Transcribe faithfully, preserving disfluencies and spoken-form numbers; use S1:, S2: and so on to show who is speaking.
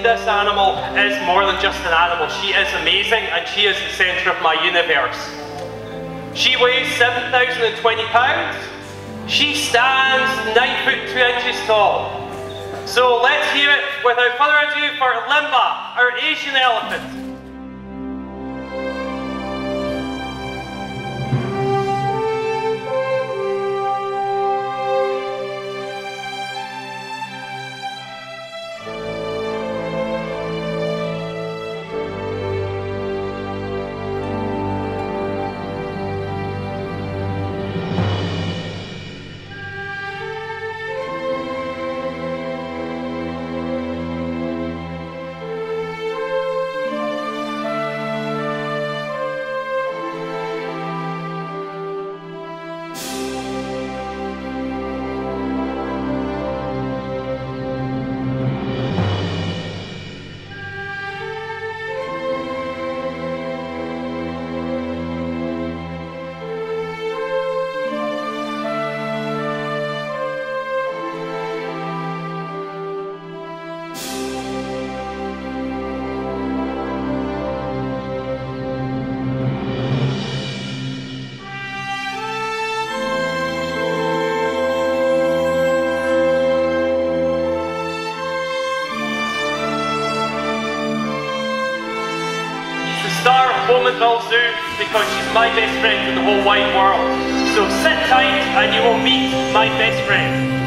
S1: this animal is more than just an animal. She is amazing, and she is the centre of my universe. She weighs seven thousand twenty pounds. She stands nine foot two inches tall. So let's hear it without further ado for Limba, our Asian elephant. Star of Bowmanville Zoo because she's my best friend in the whole wide world. So sit tight and you will meet my best friend.